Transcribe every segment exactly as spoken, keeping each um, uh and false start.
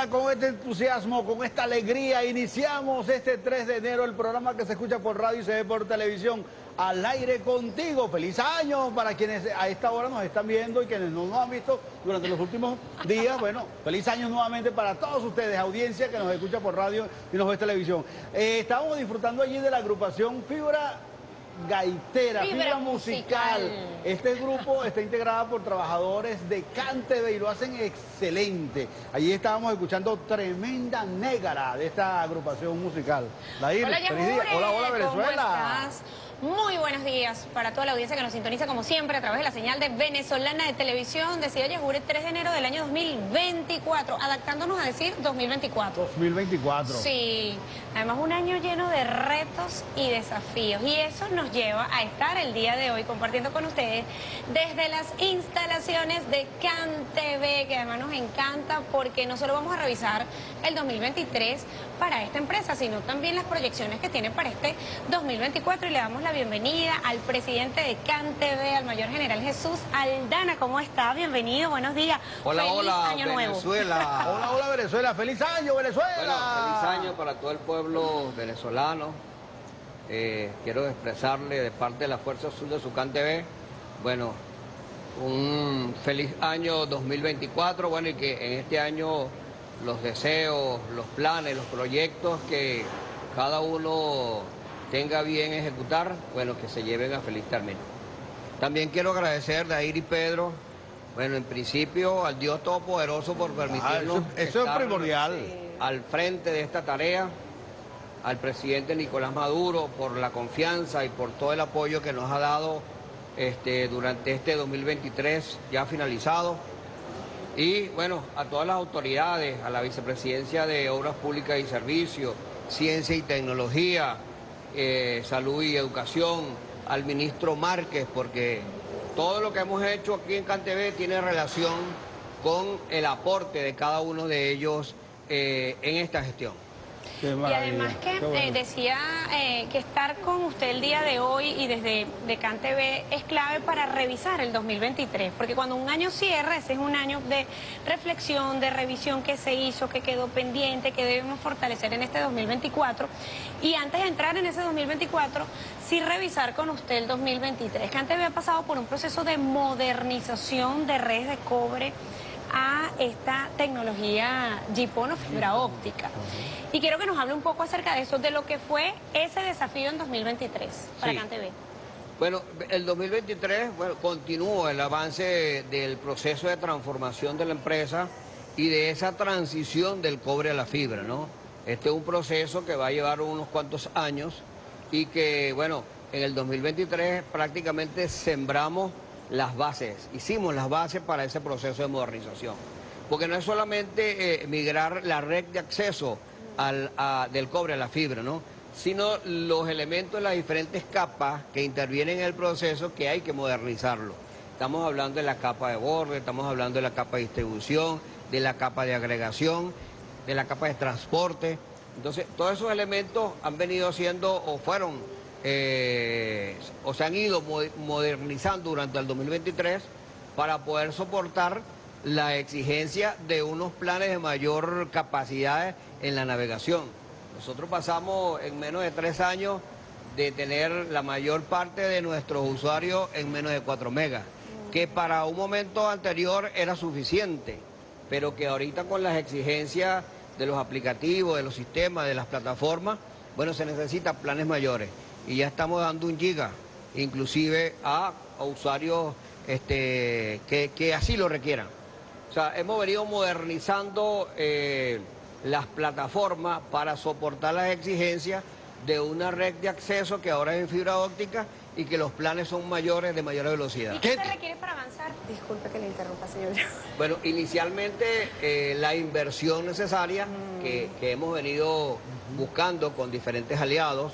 mañana con este entusiasmo, con esta alegría, iniciamos este tres de enero el programa que se escucha por radio y se ve por televisión, Al Aire Contigo. Feliz año para quienes a esta hora nos están viendo y quienes no nos han visto durante los últimos días. Bueno, feliz año nuevamente para todos ustedes, audiencia que nos escucha por radio y nos ve televisión. Eh, estábamos disfrutando allí de la agrupación Fibra Gaitera, Fibra, Fibra musical. musical. Este grupo está integrado por trabajadores de Cantv y lo hacen excelente. Allí estábamos escuchando Tremenda Negra de esta agrupación musical. Dair, hola, feliz día. Hola, hola, Venezuela. ¿Cómo estás? Muy buenos días para toda la audiencia que nos sintoniza como siempre a través de la señal de Venezolana de Televisión. Decía Yajure, tres de enero del año dos mil veinticuatro, adaptándonos a decir dos mil veinticuatro. dos mil veinticuatro. Sí, además un año lleno de retos y desafíos. Y eso nos lleva a estar el día de hoy compartiendo con ustedes desde las instalaciones de Cantv, que además nos encanta porque no solo vamos a revisar el dos mil veintitrés para esta empresa, sino también las proyecciones que tiene para este dos mil veinticuatro. Y le damos la bienvenida al presidente de Cantv, al mayor general Jesús Aldana. ¿Cómo está? Bienvenido, buenos días. Hola, feliz hola, año Venezuela. Nuevo. Hola, hola, Venezuela. ¡Feliz año, Venezuela! Bueno, feliz año para todo el pueblo venezolano. Eh, quiero expresarle de parte de la Fuerza Azul de su Cantv, bueno, un feliz año dos mil veinticuatro, bueno, y que en este año los deseos, los planes, los proyectos que cada uno tenga bien ejecutar, bueno, que se lleven a feliz término. También quiero agradecer a Dair y Pedro, bueno, en principio al Dios Todopoderoso por permitirnos ah, eso, eso estar es primordial. al frente de esta tarea, al presidente Nicolás Maduro por la confianza y por todo el apoyo que nos ha dado este, durante este dos mil veintitrés ya finalizado. Y bueno, a todas las autoridades, a la Vicepresidencia de Obras Públicas y Servicios, Ciencia y Tecnología, eh, Salud y Educación, al ministro Márquez, porque todo lo que hemos hecho aquí en Cantv tiene relación con el aporte de cada uno de ellos eh, en esta gestión. Y además que bueno. eh, decía eh, que estar con usted el día de hoy y desde de Cantv es clave para revisar el dos mil veintitrés, porque cuando un año cierra, ese es un año de reflexión, de revisión que se hizo, que quedó pendiente, que debemos fortalecer en este dos mil veinticuatro. Y antes de entrar en ese dos mil veinticuatro, sí revisar con usted el dos mil veintitrés. Cantv ha pasado por un proceso de modernización de redes de cobre a esta tecnología GPON o fibra óptica. Y quiero que nos hable un poco acerca de eso, de lo que fue ese desafío en dos mil veintitrés para sí. Cantv. Bueno, el dos mil veintitrés, bueno, continúa el avance del proceso de transformación de la empresa y de esa transición del cobre a la fibra, ¿no? Este es un proceso que va a llevar unos cuantos años y que, bueno, en el dos mil veintitrés prácticamente sembramos las bases, hicimos las bases para ese proceso de modernización. Porque no es solamente eh, migrar la red de acceso al, a, del cobre a la fibra, ¿no? Sino los elementos de las diferentes capas que intervienen en el proceso que hay que modernizarlo. Estamos hablando de la capa de borde, estamos hablando de la capa de distribución, de la capa de agregación, de la capa de transporte. Entonces, todos esos elementos han venido siendo o fueron Eh, o se han ido modernizando durante el dos mil veintitrés para poder soportar la exigencia de unos planes de mayor capacidad en la navegación. Nosotros pasamos en menos de tres años de tener la mayor parte de nuestros usuarios en menos de cuatro megas, que para un momento anterior era suficiente, pero que ahorita con las exigencias de los aplicativos, de los sistemas, de las plataformas, bueno, se necesitan planes mayores. Y ya estamos dando un giga, inclusive a, a usuarios este, que, que así lo requieran. O sea, hemos venido modernizando eh, las plataformas para soportar las exigencias de una red de acceso que ahora es en fibra óptica y que los planes son mayores, de mayor velocidad. ¿Y qué se requiere para avanzar? Disculpe que le interrumpa, señor. Bueno, inicialmente eh, la inversión necesaria mm. que, que hemos venido buscando con diferentes aliados.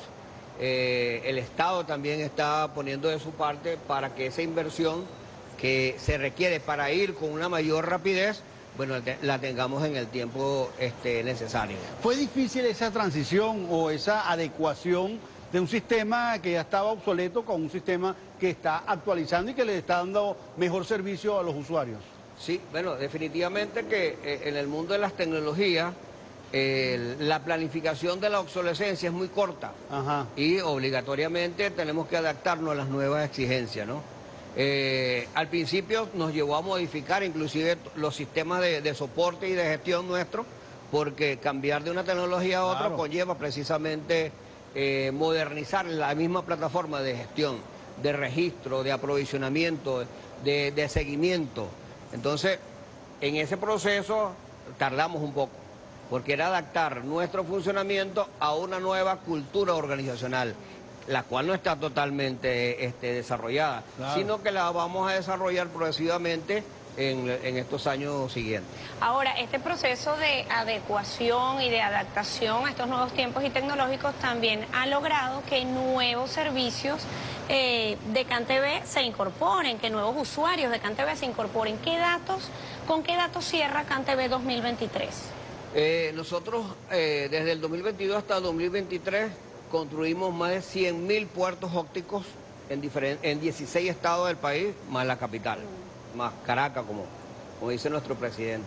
Eh, el Estado también está poniendo de su parte para que esa inversión que se requiere para ir con una mayor rapidez, bueno, la tengamos en el tiempo este, necesario. ¿Fue difícil esa transición o esa adecuación de un sistema que ya estaba obsoleto con un sistema que está actualizando y que le está dando mejor servicio a los usuarios? Sí, bueno, definitivamente que eh, en el mundo de las tecnologías eh, la planificación de la obsolescencia es muy corta. Ajá. Y obligatoriamente tenemos que adaptarnos a las nuevas exigencias, ¿no? Eh, al principio nos llevó a modificar inclusive los sistemas de, de soporte y de gestión nuestros, porque cambiar de una tecnología a otra Claro. conlleva precisamente eh, modernizar la misma plataforma de gestión, de registro, de aprovisionamiento, de, de seguimiento. Entonces, en ese proceso tardamos un poco, porque era adaptar nuestro funcionamiento a una nueva cultura organizacional, la cual no está totalmente este, desarrollada, Claro. sino que la vamos a desarrollar progresivamente en, en estos años siguientes. Ahora, este proceso de adecuación y de adaptación a estos nuevos tiempos y tecnológicos también ha logrado que nuevos servicios eh, de CanTV se incorporen, que nuevos usuarios de CanTV se incorporen. ¿Qué datos, con qué datos cierra CanTV dos mil veintitrés? Eh, nosotros eh, desde el dos mil veintidós hasta el dos mil veintitrés construimos más de cien mil puertos ópticos en, diferen- en dieciséis estados del país, más la capital, más Caracas, como, como dice nuestro presidente.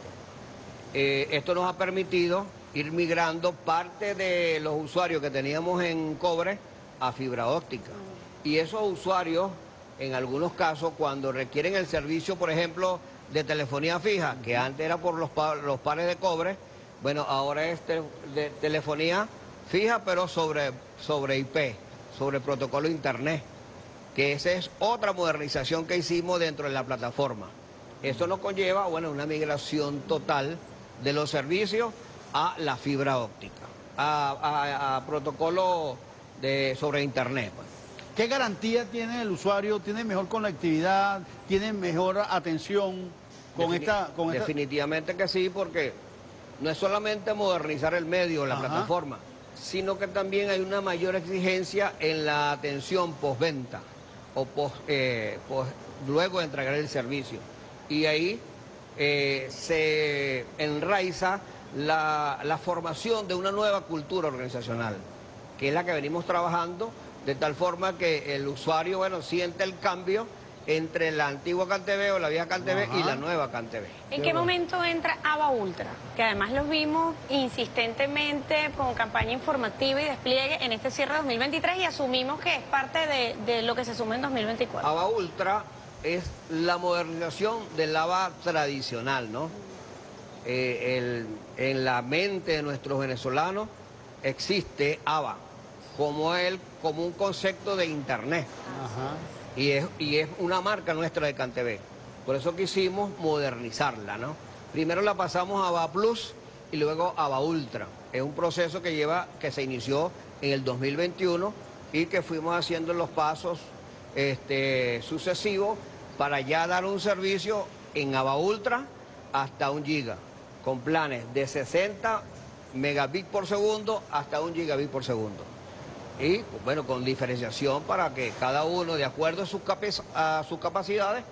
Eh, esto nos ha permitido ir migrando parte de los usuarios que teníamos en cobre a fibra óptica. Y esos usuarios, en algunos casos, cuando requieren el servicio, por ejemplo, de telefonía fija, que antes era por los, pa- los pares de cobre, bueno, ahora es te- de telefonía fija, pero sobre, sobre I P, sobre protocolo internet, que esa es otra modernización que hicimos dentro de la plataforma. Esto nos conlleva, bueno, una migración total de los servicios a la fibra óptica, a, a- a protocolo de, sobre internet, pues. ¿Qué garantía tiene el usuario? ¿Tiene mejor conectividad? ¿Tiene mejor atención con Defini- esta...? Con esta... Definitivamente que sí, porque no es solamente modernizar el medio, la Ajá. plataforma, sino que también hay una mayor exigencia en la atención postventa o post, eh, post- luego de entregar el servicio. Y ahí eh, se enraiza la, la formación de una nueva cultura organizacional, que es la que venimos trabajando, de tal forma que el usuario, bueno, siente el cambio entre la antigua CanTV o la vieja CanTV Ajá. y la nueva CanTV. ¿En Qué qué bueno. momento entra Ava Ultra? Que además los vimos insistentemente con campaña informativa y despliegue en este cierre dos mil veintitrés y asumimos que es parte de, de lo que se suma en dos mil veinticuatro. Ava Ultra es la modernización del Ava tradicional, ¿no? Eh, el- en la mente de nuestros venezolanos existe Ava como, el, como un concepto de internet. Ajá. Y es, y es una marca nuestra de CanTV. Por eso quisimos modernizarla, ¿no? Primero la pasamos a Ava Plus y luego a Ava Ultra. Es un proceso que lleva, que se inició en el dos mil veintiuno y que fuimos haciendo los pasos este, sucesivos para ya dar un servicio en Ava Ultra hasta un giga, con planes de sesenta megabits por segundo hasta un gigabit por segundo. Y bueno, con diferenciación para que cada uno, de acuerdo a sus, capac- a sus capacidades,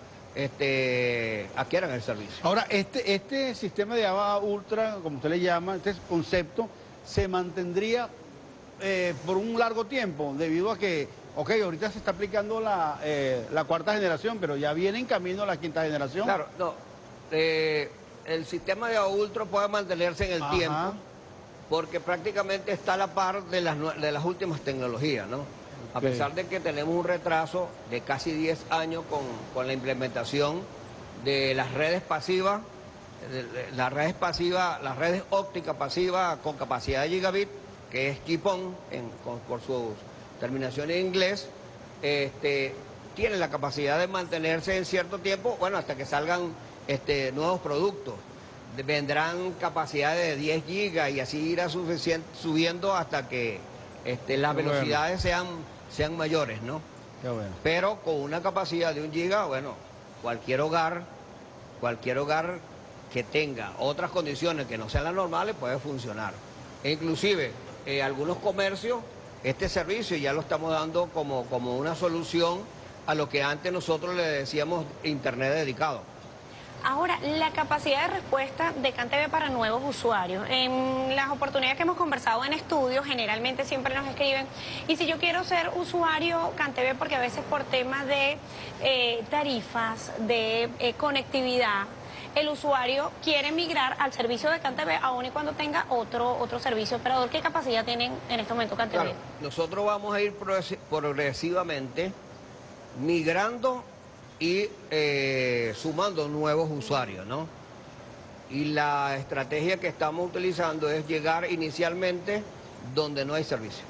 este, adquieran el servicio. Ahora, este, este sistema de Ava Ultra, como usted le llama, este concepto, se mantendría eh, por un largo tiempo, debido a que, ok, ahorita se está aplicando la, eh, la cuarta generación, pero ya viene en camino la quinta generación. Claro, no. eh, el sistema de Ultra puede mantenerse en el Ajá. tiempo porque prácticamente está a la par de las, nue- de las últimas tecnologías, ¿no? A Ok. pesar de que tenemos un retraso de casi diez años con, con la implementación de las redes pasivas, de- de- las redes pasivas, las redes ópticas pasivas con capacidad de gigabit, que es Keep-On, en- con- por su terminación en inglés, este, tiene la capacidad de mantenerse en cierto tiempo, bueno, hasta que salgan este, nuevos productos. De- vendrán capacidades de diez gigas y así irá suficien- subiendo hasta que este, las Qué bueno. velocidades sean, sean mayores, ¿no? Qué bueno. Pero con una capacidad de un giga, bueno, cualquier hogar, cualquier hogar que tenga otras condiciones que no sean las normales puede funcionar. E inclusive, eh, algunos comercios, este servicio ya lo estamos dando como, como una solución a lo que antes nosotros le decíamos internet dedicado. Ahora, la capacidad de respuesta de CanTV para nuevos usuarios. En las oportunidades que hemos conversado en estudios, generalmente siempre nos escriben, y si yo quiero ser usuario CanTV, porque a veces por temas de eh, tarifas, de eh, conectividad, el usuario quiere migrar al servicio de CanTV, aun y cuando tenga otro, otro servicio operador. ¿Qué capacidad tienen en este momento CanTV? Claro, nosotros vamos a ir progresivamente migrando y eh, sumando nuevos usuarios, ¿no? Y la estrategia que estamos utilizando es llegar inicialmente donde no hay servicio.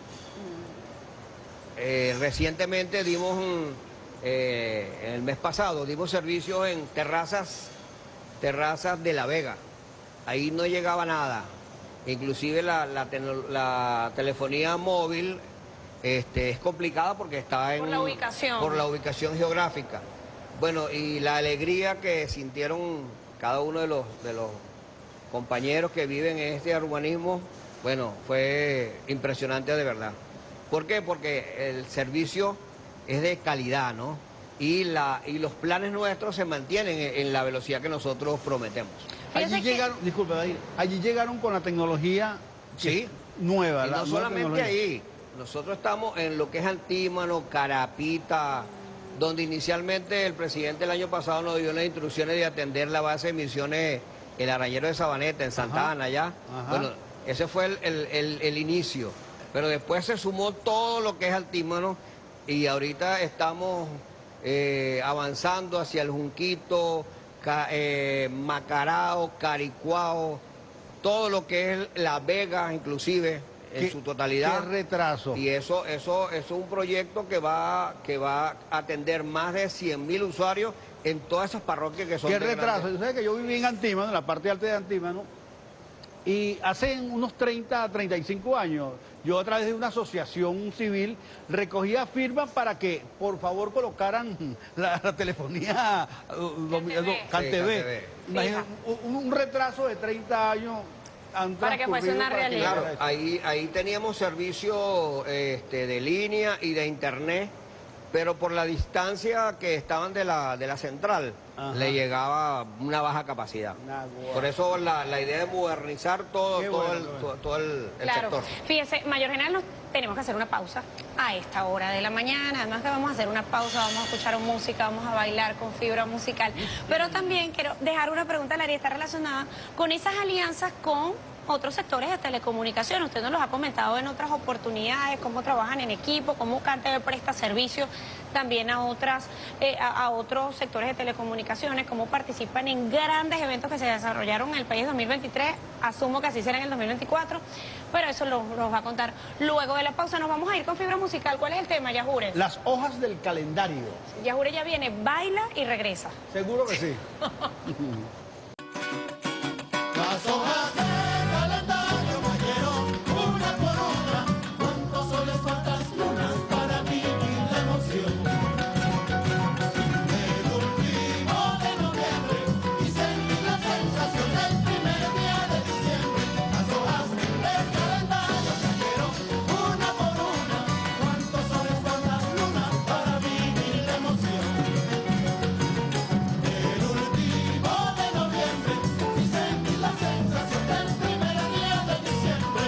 Eh, recientemente dimos, un, eh, el mes pasado, dimos servicios en terrazas, terrazas de La Vega. Ahí no llegaba nada. Inclusive la, la, la telefonía móvil este, es complicada porque está en... Por la ubicación. Por la ubicación geográfica. Bueno, y la alegría que sintieron cada uno de los, de los compañeros que viven en este urbanismo, bueno, fue impresionante de verdad. ¿Por qué? Porque el servicio es de calidad, ¿no? Y, la, y los planes nuestros se mantienen en, en la velocidad que nosotros prometemos. Allí llegaron, que... disculpe, allí llegaron con la tecnología sí, nueva. Y la no solamente ahí, nosotros estamos en lo que es Antímano, Carapita, donde inicialmente el presidente el año pasado nos dio las instrucciones de atender la base de misiones, el Arañero de Sabaneta, en Santa Ana, allá. Ajá. Bueno, ese fue el, el, el, el inicio. Pero después se sumó todo lo que es Antímano y ahorita estamos eh, avanzando hacia el Junquito, ca, eh, Macarao, Caricuao, todo lo que es La Vega, inclusive, en su totalidad. ¿Qué retraso? Y eso, eso, eso es un proyecto que va, que va a atender más de cien mil usuarios en todas esas parroquias que son ¿Qué de retraso? grandes. Yo sé que yo viví en Antímano, en la parte alta de Antímano, y hace unos treinta, treinta y cinco años, yo a través de una asociación civil recogía firmas para que por favor colocaran la, la telefonía CanTV. Imagínate, un, un retraso de treinta años. Para que fuese una realidad. Claro, ahí, ahí teníamos servicio este, de línea y de internet, pero por la distancia que estaban de la, de la central, ajá, le llegaba una baja capacidad. Nah, por eso la, la idea de modernizar todo, todo, bueno, el, todo, todo el, el claro. sector. Fíjese, Mayor General, nos tenemos que hacer una pausa a esta hora de la mañana. Además que vamos a hacer una pausa, vamos a escuchar música, vamos a bailar con fibra musical. Pero también quiero dejar una pregunta al área, está relacionada con esas alianzas con otros sectores de telecomunicaciones. Usted nos los ha comentado en otras oportunidades, cómo trabajan en equipo, cómo CanTV presta servicios también a otras eh, a, a otros sectores de telecomunicaciones, cómo participan en grandes eventos que se desarrollaron en el país dos mil veintitrés, asumo que así será en el dos mil veinticuatro, pero eso lo, lo va a contar luego de la pausa. Nos vamos a ir con fibra musical. ¿Cuál es el tema, Yajure? Las hojas del calendario. Yajure ya viene, baila y regresa. Seguro que sí. Las hojas del calendario mayero, una por una, cuántos soles, cuántas lunas para vivir la emoción. El último de noviembre y sentir la sensación del primer día de diciembre. Las hojas del calendario mayero, una por una, cuántos soles, cuántas lunas para vivir la emoción. El último de noviembre y sentir la sensación del primer día de diciembre.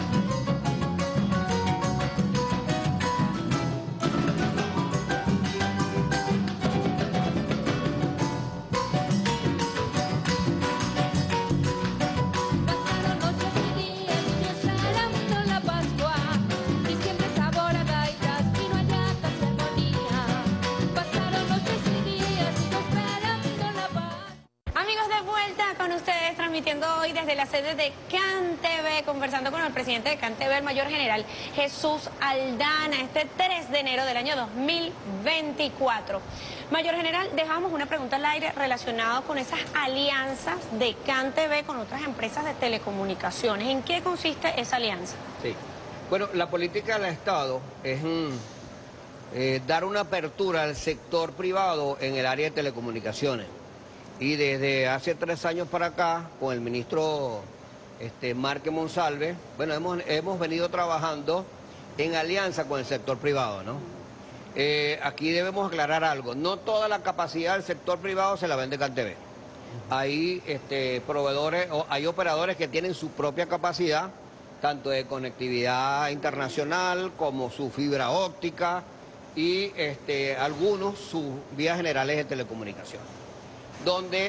Pasaron noches y días y esperamos la Pascua. Diciembre sabor a gaitas, vino hallatas y armonía. Pasaron noches y días y esperando la paz. Amigos, de vuelta con ustedes, transmitiendo hoy desde la sede de CanTV, conversando con el presidente de CanTV, el Mayor General Jesús Aldana, este tres de enero del año dos mil veinticuatro. Mayor General, dejamos una pregunta al aire relacionada con esas alianzas de CanTV con otras empresas de telecomunicaciones. ¿En qué consiste esa alianza? Sí. Bueno, la política del Estado es mm, eh, dar una apertura al sector privado en el área de telecomunicaciones. Y desde hace tres años para acá, con el ministro este, Marque Monsalve, bueno, hemos, hemos venido trabajando en alianza con el sector privado, ¿no? Eh, aquí debemos aclarar algo, no toda la capacidad del sector privado se la vende CanTV. Hay este, proveedores, o hay operadores que tienen su propia capacidad, tanto de conectividad internacional como su fibra óptica y este, algunos sus vías generales de telecomunicación, donde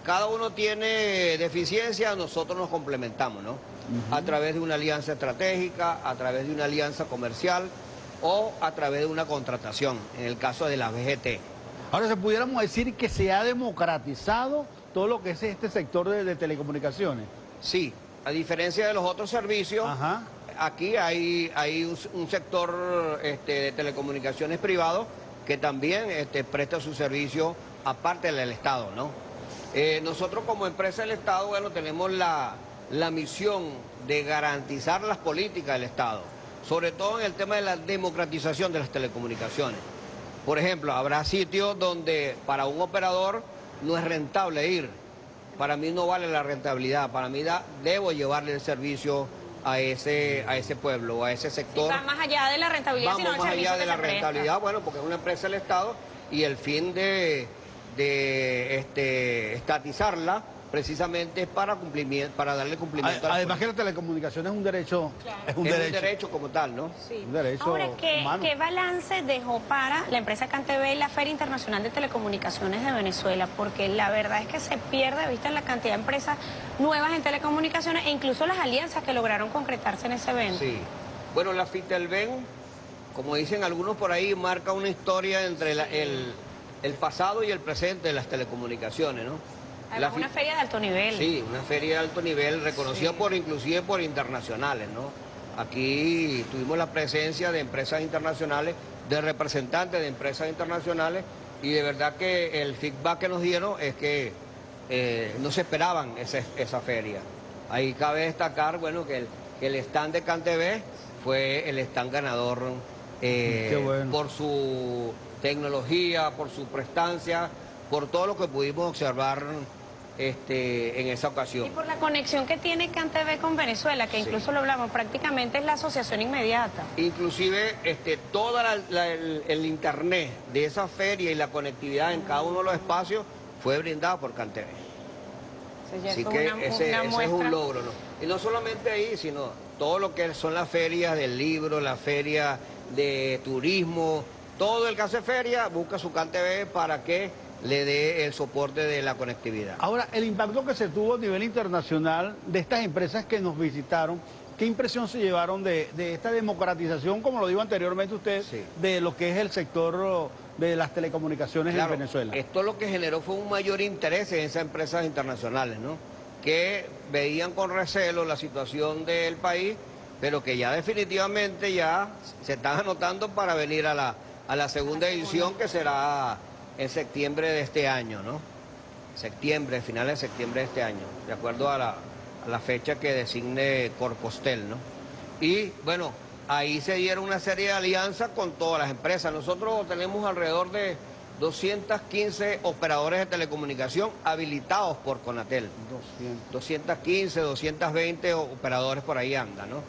cada uno tiene deficiencias, nosotros nos complementamos, ¿no? Uh-huh. A través de una alianza estratégica, a través de una alianza comercial o a través de una contratación, en el caso de la B G T. Ahora, ¿se pudiéramos decir que se ha democratizado todo lo que es este sector de, de telecomunicaciones? Sí, a diferencia de los otros servicios, Ajá. aquí hay, hay un, un sector este, de telecomunicaciones privado que también este, presta su servicio aparte del Estado, ¿no? Eh, nosotros como empresa del Estado, bueno, tenemos la, la misión de garantizar las políticas del Estado, sobre todo en el tema de la democratización de las telecomunicaciones. Por ejemplo, habrá sitios donde para un operador no es rentable ir. Para mí no vale la rentabilidad, para mí da, debo llevarle el servicio a ese, a ese pueblo, a ese sector. Sí, va más allá de la rentabilidad, Vamos sino más el allá de la presta. rentabilidad, bueno, porque es una empresa del Estado y el fin de, de este, estatizarla precisamente es para cumplimiento, para darle cumplimiento. A, además que la telecomunicación es un derecho, claro. es un es derecho. un derecho como tal, ¿no? Sí. Un derecho Ahora, ¿qué, humano. ¿qué balance dejó para la empresa CanTV la Feria Internacional de Telecomunicaciones de Venezuela? Porque la verdad es que se pierde de vista la cantidad de empresas nuevas en telecomunicaciones e incluso las alianzas que lograron concretarse en ese evento. Sí. Bueno, la FITELVEN, como dicen algunos por ahí, marca una historia entre la, el, el pasado y el presente de las telecomunicaciones, ¿no? Además, una feria de alto nivel. Sí, una feria de alto nivel, reconocida sí. por inclusive por internacionales, ¿no? Aquí tuvimos la presencia de empresas internacionales, de representantes de empresas internacionales, y de verdad que el feedback que nos dieron es que eh, no se esperaban ese, esa feria. Ahí cabe destacar, bueno, que el, que el stand de CanTV fue el stand ganador eh, bueno. por su tecnología, por su prestancia, por todo lo que pudimos observar Este, en esa ocasión. Y por la conexión que tiene CanTV con Venezuela, que sí. incluso lo hablamos, prácticamente es la asociación inmediata. Inclusive este, todo el, el internet de esa feria y la conectividad en cada uno de los espacios fue brindado por CanTV. Sí, Así que una, ese, una ese es un logro, ¿no? Y no solamente ahí, sino todo lo que son las ferias del libro, la feria de turismo, todo el que hace feria busca su CanTV para que le dé el soporte de la conectividad. Ahora, el impacto que se tuvo a nivel internacional de estas empresas que nos visitaron, ¿qué impresión se llevaron de, de esta democratización, como lo dijo anteriormente usted, sí. de lo que es el sector de las telecomunicaciones claro, en Venezuela? Esto lo que generó fue un mayor interés en esas empresas internacionales, ¿no? Que veían con recelo la situación del país, pero que ya definitivamente ya se están anotando para venir a la, a la segunda edición, que será en septiembre de este año, ¿no? Septiembre, finales de septiembre de este año, de acuerdo a la, a la fecha que designe Corpostel, ¿no? Y bueno, ahí se dieron una serie de alianzas con todas las empresas. Nosotros tenemos alrededor de doscientos quince operadores de telecomunicación habilitados por Conatel. doscientos quince, doscientos veinte operadores por ahí andan, ¿no?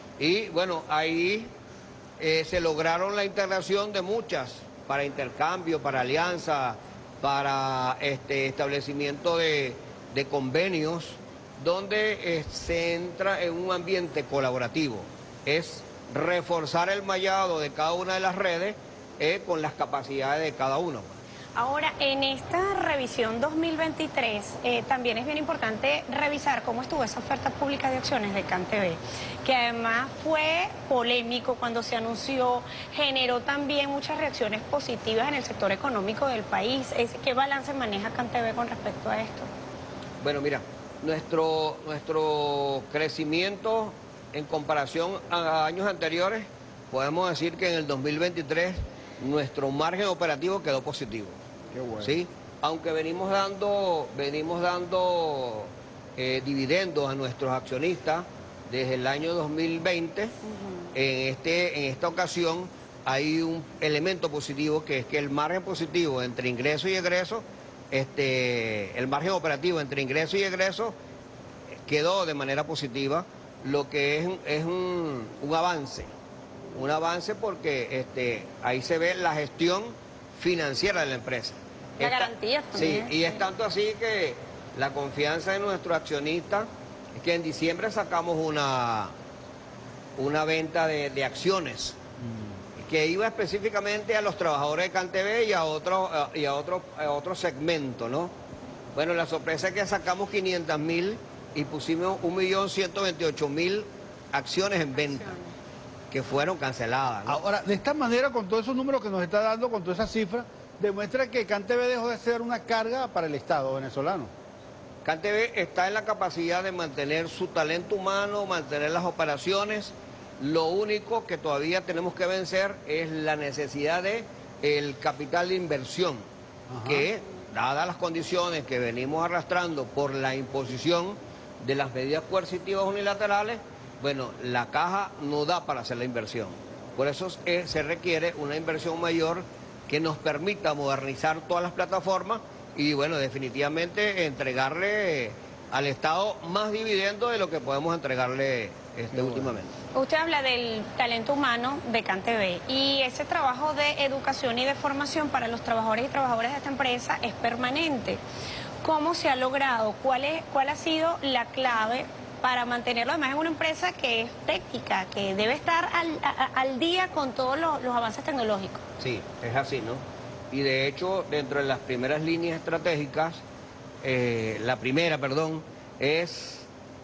Y bueno, ahí eh, se lograron la integración de muchas para intercambio, para alianza, para este establecimiento de, de convenios, donde eh, se entra en un ambiente colaborativo. Es reforzar el mallado de cada una de las redes eh, con las capacidades de cada uno. Ahora, en esta revisión dos mil veintitrés, eh, también es bien importante revisar cómo estuvo esa oferta pública de acciones de CanTV, que además fue polémico cuando se anunció, generó también muchas reacciones positivas en el sector económico del país. ¿Qué balance maneja CanTV con respecto a esto? Bueno, mira, nuestro, nuestro crecimiento en comparación a años anteriores, podemos decir que en el dos mil veintitrés nuestro margen operativo quedó positivo. Qué bueno. ¿Sí? Aunque venimos dando, venimos dando eh, dividendos a nuestros accionistas desde el año dos mil veinte, uh-huh. en, este, en esta ocasión hay un elemento positivo, que es que el margen positivo entre ingresos y egresos, este, el margen operativo entre ingresos y egresos quedó de manera positiva, lo que es, es un, un avance. Un avance porque este, ahí se ve la gestión financiera de la empresa. La Esta, garantía también. Sí, y es tanto así que la confianza de nuestros accionistas es que en diciembre sacamos una, una venta de, de acciones mm. que iba específicamente a los trabajadores de CanTV y a otros y a otro, a otro segmento, ¿no? Bueno, la sorpresa es que sacamos quinientas mil y pusimos un millón ciento veintiocho mil acciones en venta que fueron canceladas, ¿no? Ahora, de esta manera, con todos esos números que nos está dando, con todas esas cifras, demuestra que CanTV dejó de ser una carga para el Estado venezolano. CanTV está en la capacidad de mantener su talento humano, mantener las operaciones. Lo único que todavía tenemos que vencer es la necesidad de el capital de inversión, Ajá. que, dadas las condiciones que venimos arrastrando por la imposición de las medidas coercitivas unilaterales, bueno, la caja no da para hacer la inversión. Por eso eh, se requiere una inversión mayor que nos permita modernizar todas las plataformas y, bueno, definitivamente entregarle al Estado más dividendo de lo que podemos entregarle este, bueno. últimamente. Usted habla del talento humano de CanTV y ese trabajo de educación y de formación para los trabajadores y trabajadoras de esta empresa es permanente. ¿Cómo se ha logrado? ¿Cuál es, cuál ha sido la clave para mantenerlo además en una empresa que es técnica, que debe estar al, a, al día con todos los, los avances tecnológicos? Sí, es así, ¿no? Y de hecho, dentro de las primeras líneas estratégicas, eh, la primera, perdón, es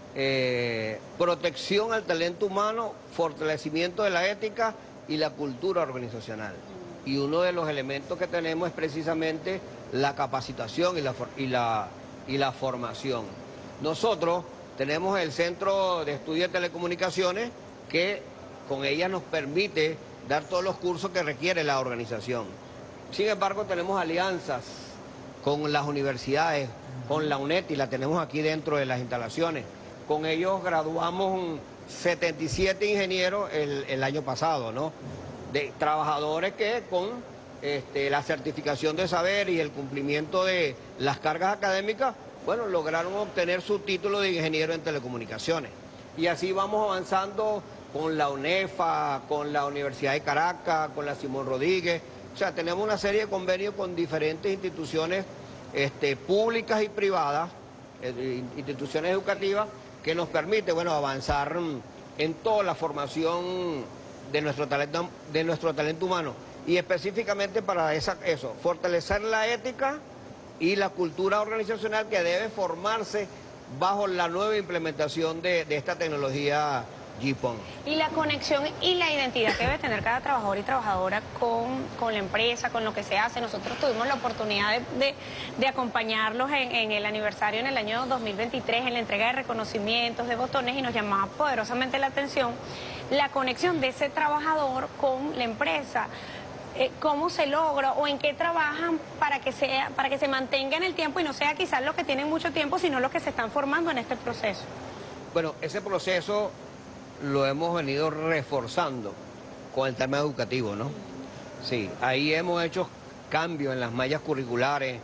eh, protección al talento humano, fortalecimiento de la ética y la cultura organizacional. Y uno de los elementos que tenemos es precisamente la capacitación y la, y la, y la formación. Nosotros tenemos el Centro de Estudio de Telecomunicaciones que con ella nos permite dar todos los cursos que requiere la organización. Sin embargo, tenemos alianzas con las universidades, con la UNED, y la tenemos aquí dentro de las instalaciones. Con ellos graduamos setenta y siete ingenieros el, el año pasado, ¿no? De trabajadores que con este, la certificación de saber y el cumplimiento de las cargas académicas, bueno, lograron obtener su título de ingeniero en telecomunicaciones. Y así vamos avanzando con la UNEFA, con la Universidad de Caracas, con la Simón Rodríguez. O sea, tenemos una serie de convenios con diferentes instituciones este, públicas y privadas, eh, instituciones educativas, que nos permite, bueno, avanzar en toda la formación de nuestro talento, de nuestro talento humano. Y específicamente para esa, eso, fortalecer la ética y la cultura organizacional que debe formarse bajo la nueva implementación de, de esta tecnología G P O N. Y la conexión y la identidad que debe tener cada trabajador y trabajadora con, con la empresa, con lo que se hace. Nosotros tuvimos la oportunidad de, de, de acompañarlos en, en el aniversario en el año dos mil veintitrés, en la entrega de reconocimientos, de botones, y nos llamaba poderosamente la atención la conexión de ese trabajador con la empresa. Eh, ¿Cómo se logra o en qué trabajan para que, sea, para que se mantenga en el tiempo y no sea quizás los que tienen mucho tiempo, sino los que se están formando en este proceso? Bueno, ese proceso lo hemos venido reforzando con el tema educativo, ¿no? Sí, ahí hemos hecho cambios en las mallas curriculares,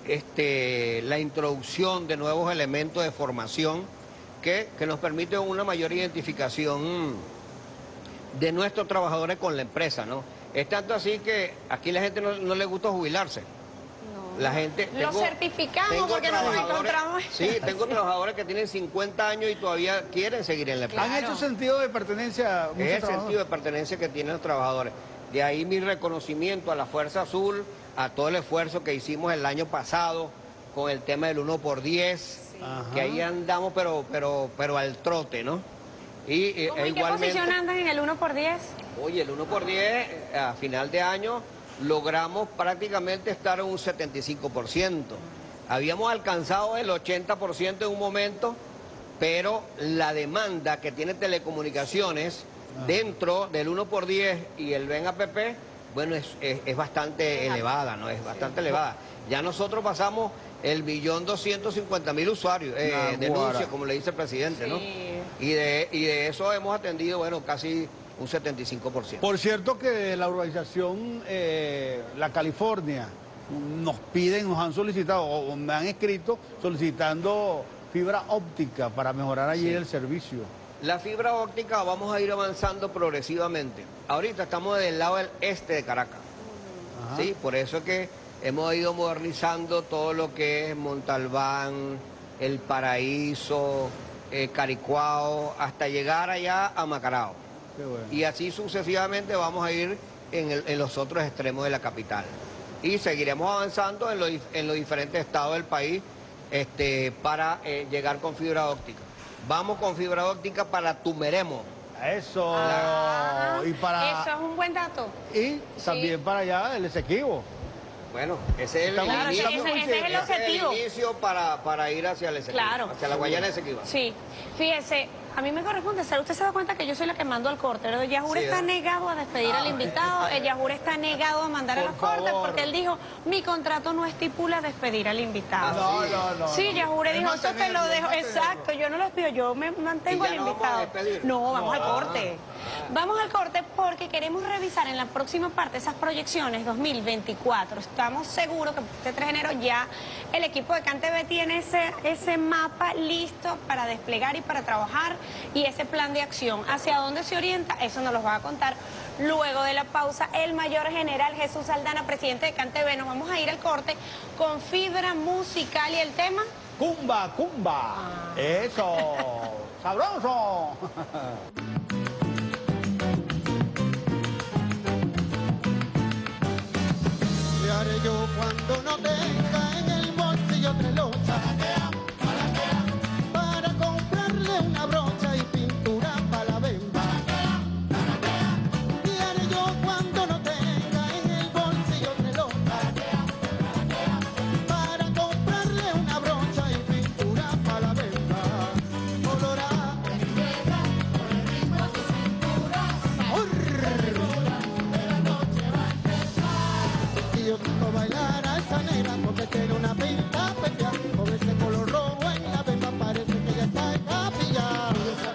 este, la introducción de nuevos elementos de formación que, que nos permiten una mayor identificación de nuestros trabajadores con la empresa, ¿no? Es tanto así que aquí la gente no, no le gusta jubilarse. No. La gente... Lo tengo, certificamos tengo porque nos encontramos... Sí, tengo trabajadores que tienen cincuenta años y todavía quieren seguir en la empresa. ¿Han hecho sentido de pertenencia? Es el sentido de pertenencia que tienen los trabajadores. De ahí mi reconocimiento a la Fuerza Azul, a todo el esfuerzo que hicimos el año pasado con el tema del uno por diez, sí. Que ahí andamos pero, pero, pero al trote, ¿no? Y, ¿Cómo, e, ¿En qué igualmente, posición andan en el uno por diez? Oye, el uno por diez a final de año logramos prácticamente estar en un setenta y cinco por ciento. Habíamos alcanzado el ochenta por ciento en un momento, pero la demanda que tiene telecomunicaciones ah. dentro del uno por diez y el Ven App, bueno, es, es, es bastante elevada, ¿no? Es bastante sí. elevada. Ya nosotros pasamos el millón doscientos cincuenta mil usuarios, eh, denuncias, como le dice el presidente, sí. ¿no? Y de, y de eso hemos atendido, bueno, casi un setenta y cinco por ciento. Por cierto que la urbanización eh, La California nos piden, nos han solicitado, o me han escrito solicitando fibra óptica para mejorar allí sí. el servicio. La fibra óptica vamos a ir avanzando progresivamente. Ahorita estamos del lado del este de Caracas. Ajá. Sí, por eso es que hemos ido modernizando todo lo que es Montalbán, El Paraíso, eh, Caricuao, hasta llegar allá a Macarao. Bueno. Y así sucesivamente vamos a ir en, el, en los otros extremos de la capital. Y seguiremos avanzando en, lo, en los diferentes estados del país, este, para eh, llegar con fibra óptica. Vamos con fibra óptica para Tumeremo. Eso. Ah, y para Eso es un buen dato. y también para allá el Esequibo. Bueno, ese es el, Estamos- Claro, ese, inicio, ese- ese es el ese objetivo. el inicio para, para ir hacia el Esequibo, Claro. hacia la Guayana Esequiba. Sí, fíjese, a mí me corresponde ser, usted se da cuenta que yo soy la que mando al corte, pero Yajur Sí, está ¿eh? negado a despedir al invitado, el Yajur está negado a mandar a Por los cortes favor. porque él dijo, mi contrato no estipula despedir al invitado. No, no, no. Sí, no. Yajure Es dijo, eso te mantenerlo, lo es dejo, mantenerlo. exacto, yo no lo despido, yo me mantengo ¿Y ya al no vamos invitado. a despedir? No, vamos No. al corte. Vamos al corte porque queremos revisar en la próxima parte esas proyecciones dos mil veinticuatro. Estamos seguros que este tres de enero ya el equipo de CanTV tiene ese, ese mapa listo para desplegar y para trabajar y ese plan de acción. ¿Hacia dónde se orienta? Eso nos lo va a contar luego de la pausa el mayor general Jesús Aldana, presidente de CanTV. Nos vamos a ir al corte con fibra musical y el tema... Cumba, cumba. Eso. Sabroso. ¿Qué haré yo cuando no tenga en el bolsillo tres lochas? Para comprarle una brocha y pintura para la bemba. ¿Qué haré yo cuando no tenga en el bolsillo tres lochas? Para comprarle una brocha y pintura para la bemba. Colorá. Y yo quiero bailar a esa negra porque tiene una pinta pequeña. Con ese color rojo en la bemba parece que ya está en capilla.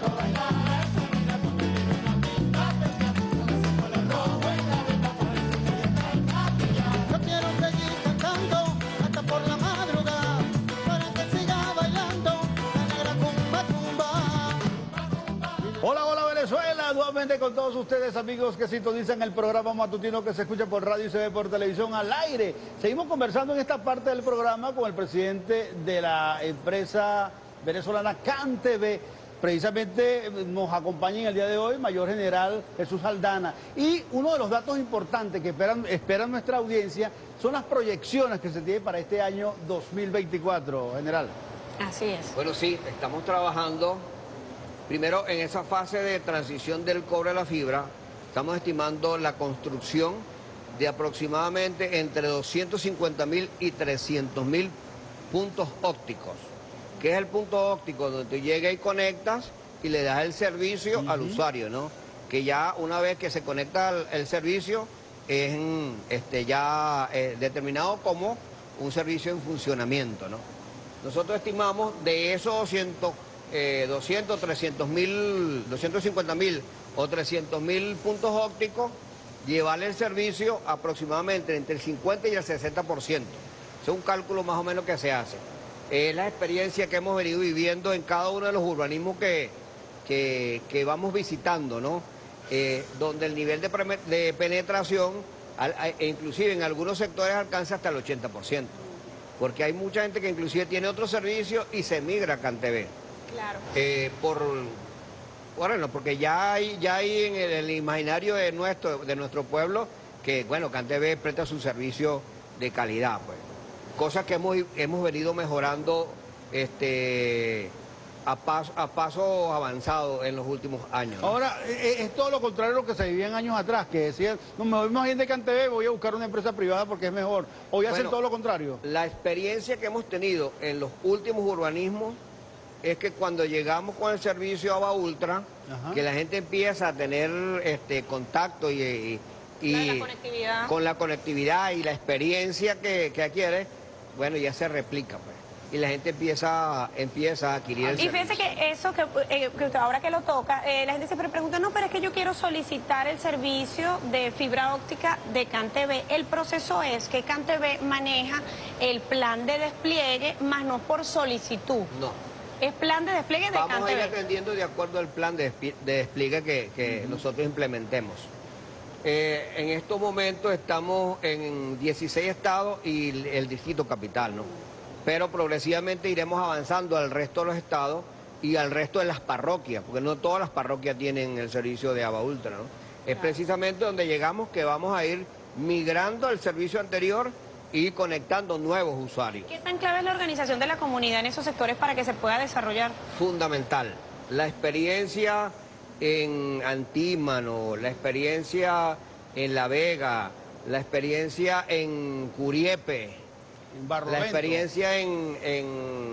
Yo quiero seguir cantando hasta por la madrugada para que siga bailando la negra cumba cumba. Hola, hola Venezuela, nuevamente con todos ustedes amigos que sintonizan el programa matutino que se escucha por radio y se ve por televisión al aire. Seguimos conversando en esta parte del programa con el presidente de la empresa venezolana CanTV. Precisamente nos acompaña en el día de hoy Mayor General Jesús Aldana. Y uno de los datos importantes que esperan, esperan nuestra audiencia son las proyecciones que se tienen para este año dos mil veinticuatro, General. Así es. Bueno, sí, estamos trabajando primero en esa fase de transición del cobre a la fibra. Estamos estimando la construcción de aproximadamente entre doscientos cincuenta mil y trescientos mil puntos ópticos. ¿Qué es el punto óptico? Donde tú llegas y conectas y le das el servicio al usuario, ¿no? Que ya una vez que se conecta el, el servicio es mm, este, ya eh, determinado como un servicio en funcionamiento, ¿no? Nosotros estimamos de esos doscientos, eh, doscientos, trescientos mil, doscientos cincuenta mil o trescientos mil puntos ópticos, llevarle el servicio aproximadamente entre el cincuenta y el sesenta por ciento. Ese es un cálculo más o menos que se hace. Es la experiencia que hemos venido viviendo en cada uno de los urbanismos que, que, que vamos visitando, ¿no? Eh, donde el nivel de, pre- de penetración, al- a- e inclusive en algunos sectores, alcanza hasta el ochenta por ciento. Porque hay mucha gente que inclusive tiene otro servicio y se migra a CanTV. Claro. Eh, por, bueno, porque ya hay, ya hay en el, el imaginario de nuestro, de nuestro pueblo que, bueno, CanTV presta su servicio de calidad, pues. Cosas que hemos, hemos venido mejorando este, a, paso, a paso avanzado en los últimos años, ¿no? Ahora, eh, es todo lo contrario a lo que se vivía en años atrás, que decían, no me voy más bien de CanTV, voy a buscar una empresa privada porque es mejor. Hoy hacen Bueno, todo lo contrario. La experiencia que hemos tenido en los últimos urbanismos es que cuando llegamos con el servicio ABA Ultra, Ajá. que la gente empieza a tener este contacto y, y- y La conectividad. con la conectividad y la experiencia que, que adquiere, bueno, ya se replica, pues. Y la gente empieza, empieza a adquirir el Y servicio. fíjese que eso, que, eh, que ahora que lo toca, eh, la gente siempre pregunta, no, pero es que yo quiero solicitar el servicio de fibra óptica de CanTV. El proceso es que CanTV maneja el plan de despliegue, más no por solicitud. No. Es plan de despliegue de Vamos a ir CanTV. atendiendo de acuerdo al plan de, despi- de despliegue que, que nosotros implementemos. Eh, en estos momentos estamos en dieciséis estados y el, el distrito capital, ¿no? Pero progresivamente iremos avanzando al resto de los estados y al resto de las parroquias, porque no todas las parroquias tienen el servicio de ABA Ultra, ¿no? Es precisamente donde llegamos que vamos a ir migrando al servicio anterior y conectando nuevos usuarios. ¿Qué tan clave es la organización de la comunidad en esos sectores para que se pueda desarrollar? Fundamental. La experiencia en Antímano, la experiencia en La Vega, la experiencia en Curiepe, En Barlovento. la experiencia en, en,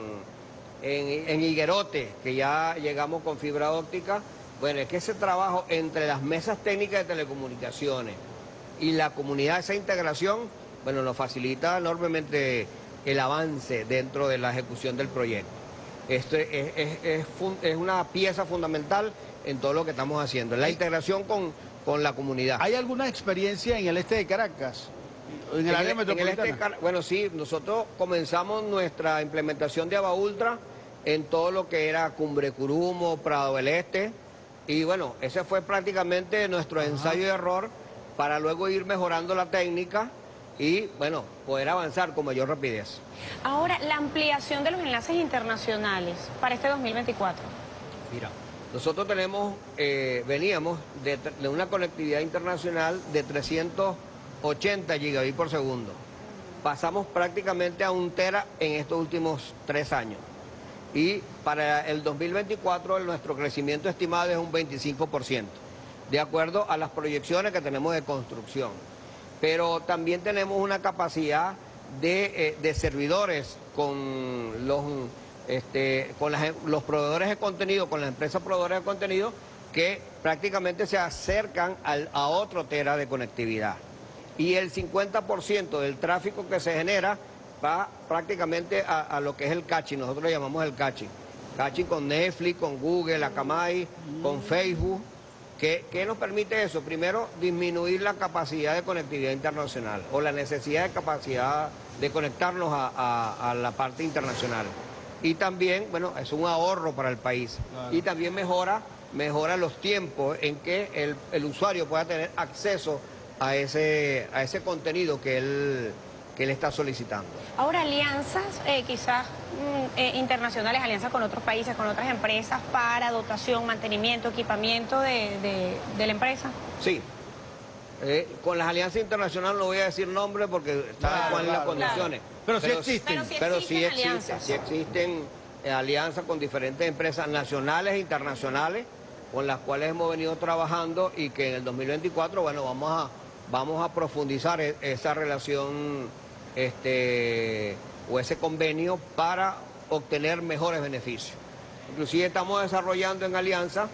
en, en Higuerote, que ya llegamos con fibra óptica. Bueno, es que ese trabajo entre las mesas técnicas de telecomunicaciones y la comunidad, esa integración, bueno, nos facilita enormemente el avance dentro de la ejecución del proyecto. Esto es, es, es, es una pieza fundamental en todo lo que estamos haciendo, la integración con, con la comunidad. ¿Hay alguna experiencia en el este de Caracas? En el área en el metropolitana. este, bueno, sí, nosotros comenzamos nuestra implementación de Ava Ultra en todo lo que era Cumbre Curumo, Prado del Este, y bueno, ese fue prácticamente nuestro Ajá. ensayo y error para luego ir mejorando la técnica y, bueno, poder avanzar con mayor rapidez. Ahora, la ampliación de los enlaces internacionales para este dos mil veinticuatro. Mira, nosotros tenemos, eh, veníamos de, de una conectividad internacional de trescientos ochenta gigabits por segundo. Pasamos prácticamente a un tera en estos últimos tres años. Y para el dos mil veinticuatro nuestro crecimiento estimado es un veinticinco por ciento, de acuerdo a las proyecciones que tenemos de construcción. Pero también tenemos una capacidad de, eh, de servidores con los, este, con las, los proveedores de contenido, con las empresas proveedoras de contenido, que prácticamente se acercan al, a otro tera de conectividad. Y el cincuenta por ciento del tráfico que se genera va prácticamente a, a lo que es el caching, nosotros le llamamos el caching. Caching con Netflix, con Google, Akamai, con Facebook. ¿Qué, ¿Qué nos permite eso? Primero, disminuir la capacidad de conectividad internacional o la necesidad de capacidad de conectarnos a, a, a la parte internacional. Y también, bueno, es un ahorro para el país. Claro. Y también mejora, mejora los tiempos en que el, el usuario pueda tener acceso a ese, a ese contenido que él, que él está solicitando. Ahora, alianzas eh, quizás mm, eh, internacionales, alianzas con otros países, con otras empresas para dotación, mantenimiento, equipamiento de, de, de la empresa. Sí. Eh, con las alianzas internacionales no voy a decir nombre porque saben cuáles son las condiciones. Claro. Pero, pero sí existen. Pero sí Pero existen, sí existen, alianzas. sí existen eh, alianzas con diferentes empresas nacionales e internacionales con las cuales hemos venido trabajando y que en el dos mil veinticuatro, bueno, vamos a, vamos a profundizar e esa relación este, o ese convenio para obtener mejores beneficios. Inclusive estamos desarrollando en alianza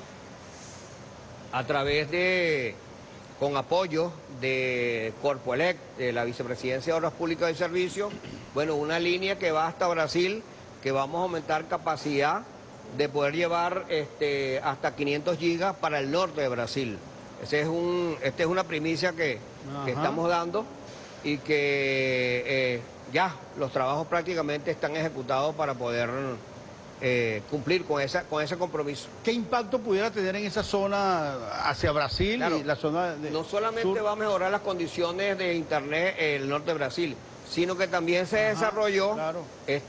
a través de, con apoyo de Corpoelec, de la Vicepresidencia de Obras Públicas y Servicios, bueno, una línea que va hasta Brasil, que vamos a aumentar capacidad de poder llevar este, hasta quinientos gigas para el norte de Brasil. Ese es un, esta es una primicia que, que estamos dando y que eh, ya los trabajos prácticamente están ejecutados para poder eh, cumplir con, esa, con ese compromiso. ¿Qué impacto pudiera tener en esa zona hacia Brasil Claro, y la zona de no solamente sur? va a mejorar las condiciones de internet en el norte de Brasil, sino que también se Ajá, desarrolló claro.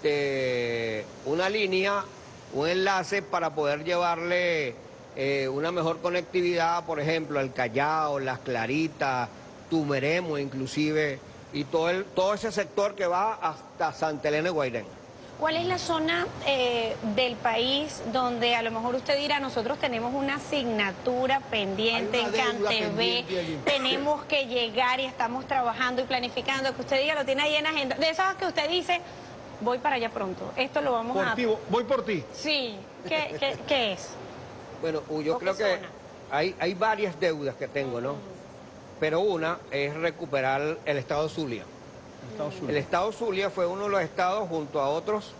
este, una línea, un enlace para poder llevarle eh, una mejor conectividad, por ejemplo, al Callao, Las Claritas, Tumeremo inclusive, y todo, el, todo ese sector que va hasta Santa Elena de Guairén. ¿Cuál es la zona eh, del país donde a lo mejor usted dirá, nosotros tenemos una asignatura pendiente Hay en una deuda CanTV, pendiente allí? tenemos que llegar y estamos trabajando y planificando, que usted diga, lo tiene ahí en agenda, de esas que usted dice, voy para allá pronto, esto lo vamos Por a... ti, voy por ti. Sí, ¿qué, qué, qué es? Bueno, yo ¿O creo qué que zona? hay, hay varias deudas que tengo, ¿no? Pero una es recuperar el estado Zulia. Estados Unidos. El estado Zulia fue uno de los estados, junto a otros,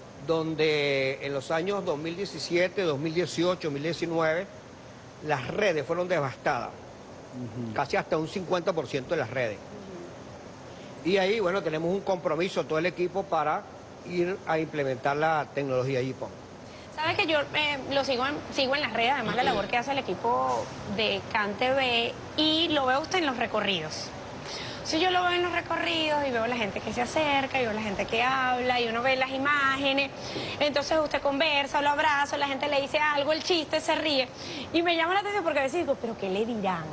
donde en los años dos mil diecisiete, dos mil dieciocho, dos mil diecinueve, las redes fueron devastadas. Uh-huh. Casi hasta un cincuenta por ciento de las redes. Uh-huh. Y ahí, bueno, tenemos un compromiso, todo el equipo, para ir a implementar la tecnología G P O N. Sabes que yo eh, lo sigo en, sigo en las redes, además la labor que hace el equipo de CanTV, y lo veo usted en los recorridos. Si yo lo veo en los recorridos y veo la gente que se acerca, y veo la gente que habla, y uno ve las imágenes, entonces usted conversa, lo abraza, la gente le dice algo, el chiste, se ríe, y me llama la atención porque a veces digo, pero ¿qué le dirán?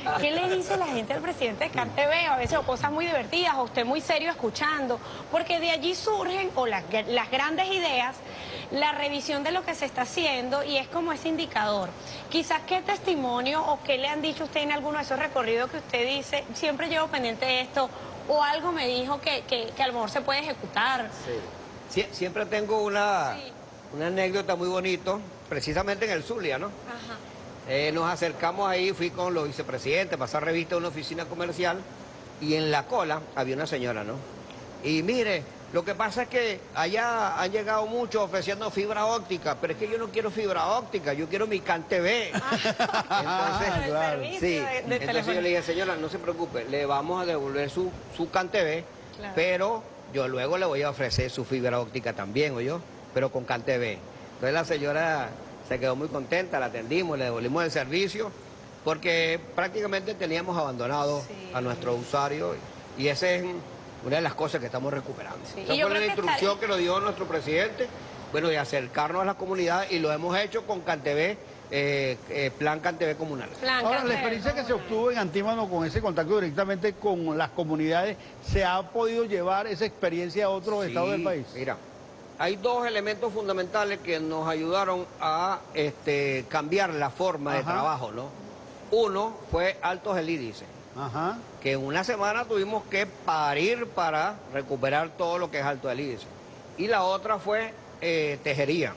¿Qué le dice la gente al presidente de CanTV? A veces o cosas muy divertidas, o usted muy serio escuchando, porque de allí surgen, o las, las grandes ideas, la revisión de lo que se está haciendo, y es como ese indicador. Quizás qué testimonio o qué le han dicho a usted en alguno de esos recorridos que usted dice, siempre llevo pendiente de esto, o algo me dijo que, que, que a lo mejor se puede ejecutar. Sí. Sie- siempre tengo una, Sí. una anécdota muy bonita, precisamente en el Zulia, ¿no? Ajá. Eh, nos acercamos ahí, fui con los vicepresidentes, pasar revista a una oficina comercial, y en la cola había una señora, ¿no? Y mire, lo que pasa es que allá han llegado muchos ofreciendo fibra óptica, pero es que yo no quiero fibra óptica, yo quiero mi CanTV. Entonces, El claro. servicio sí, de, de entonces teléfono. yo le dije, señora, no se preocupe, le vamos a devolver su, su CanTV, Claro. pero yo luego le voy a ofrecer su fibra óptica también, ¿oyó? Pero con CanTV. Entonces la señora se quedó muy contenta, la atendimos, le devolvimos el servicio, porque prácticamente teníamos abandonado Sí. a nuestros usuarios, y esa es una de las cosas que estamos recuperando. Sí, Esa y yo fue la creo que instrucción está- que nos dio nuestro presidente, bueno, de acercarnos a la comunidad, y lo hemos hecho con CanTV, eh, eh, Plan CanTV Comunal. Plan Ahora, la CanTV, experiencia que se ¿cómo no? obtuvo en Antímano con ese contacto directamente con las comunidades, ¿se ha podido llevar esa experiencia a otros Sí, estados del país? Mira, hay dos elementos fundamentales que nos ayudaron a este, cambiar la forma de Ajá. trabajo, ¿no? Uno fue Altos del Índice, Ajá. que en una semana tuvimos que parir para recuperar todo lo que es Alto del Índice. Y la otra fue eh, Tejería.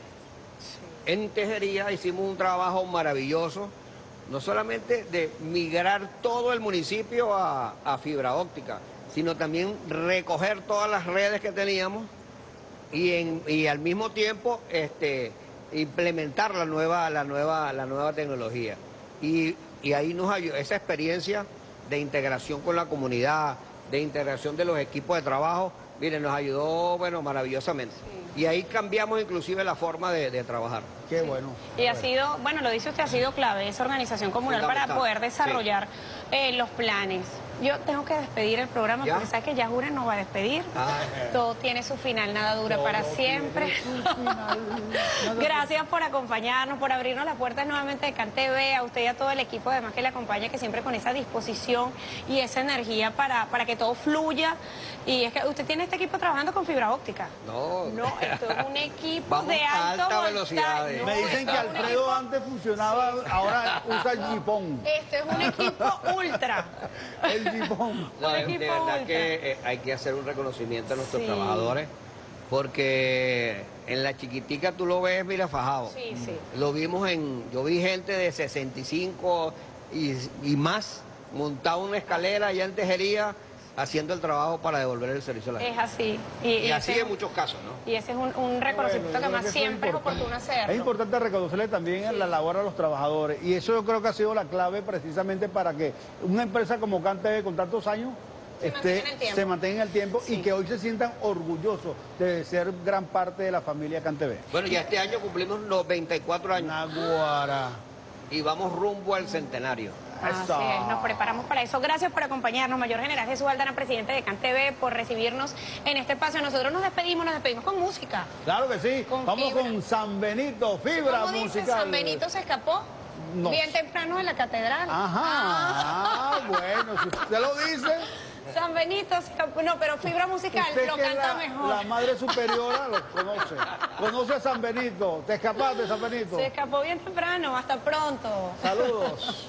En Tejería hicimos un trabajo maravilloso, no solamente de migrar todo el municipio a, a fibra óptica, sino también recoger todas las redes que teníamos y, en, y al mismo tiempo este, implementar la nueva, la nueva, la nueva tecnología. Y, y ahí nos ayudó esa experiencia de integración con la comunidad, de integración de los equipos de trabajo, miren, nos ayudó, bueno, maravillosamente. Y ahí cambiamos inclusive la forma de, de trabajar. Qué bueno. Y ha sido, bueno, lo dice usted, ha sido clave esa organización comunal para Fundamental. poder desarrollar eh, los planes. Yo tengo que despedir el programa ¿Ya? porque sabes que ya Jure nos va a despedir. Ah. Todo tiene su final, nada dura para siempre. Gracias por acompañarnos, por abrirnos las puertas nuevamente de CanTV, a usted y a todo el equipo además que le acompaña, que siempre con esa disposición y esa energía para, para que todo fluya. Y es que usted tiene este equipo trabajando con fibra óptica. No, No, esto es un equipo Vamos de a alto alta voltaje. velocidad. No, Me dicen esto que es un Alfredo equipo- antes funcionaba, ahora usa el jipón. Esto es un equipo ultra. El jipón. No, Un de, equipo de verdad ultra. que eh, hay que hacer un reconocimiento a nuestros Sí. trabajadores, porque en la chiquitica tú lo ves, mira, fajado. Sí, sí. Lo vimos en, yo vi gente de sesenta y cinco y, y más montado una escalera allá en Tejería, haciendo el trabajo para devolver el servicio a la Es gente. así. Y, Y y así ese, en muchos casos, ¿no? y ese es un, un reconocimiento Bueno, yo que creo más eso siempre es importante. oportuno hacerlo. Es importante reconocerle también Sí. la labor a los trabajadores, y eso yo creo que ha sido la clave precisamente para que una empresa como CanTV con tantos años Se mantenga en el tiempo. se mantenga en el tiempo Sí. y que hoy se sientan orgullosos de ser gran parte de la familia CanTV. Bueno, ya este año cumplimos noventa y cuatro años Naguara. y vamos rumbo al centenario. Así Eso. es, nos preparamos para eso. Gracias por acompañarnos, Mayor General Jesús Aldana, presidente de CanTV, por recibirnos en este espacio. Nosotros nos despedimos, nos despedimos con música. Claro que sí. Con Vamos fibra. con San Benito, fibra ¿Cómo dice? musical. San Benito se escapó No. bien temprano de la catedral. Ajá. Ah, bueno, si usted lo dice. San Benito se escapó. No, pero fibra musical Usted lo que es canta la, mejor. la madre superiora lo conoce. Conoce a San Benito. ¿Te escapaste, San Benito? Se escapó bien temprano. Hasta pronto. Saludos.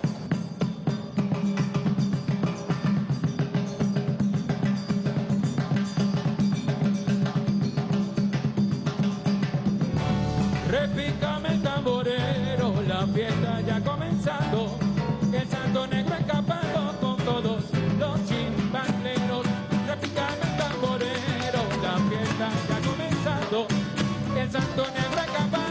Repícame el tamborero, la fiesta ya comenzando, el santo negro escapando con todos los chimbaleros. Repícame el tamborero, la fiesta ya comenzando, el santo negro escapando.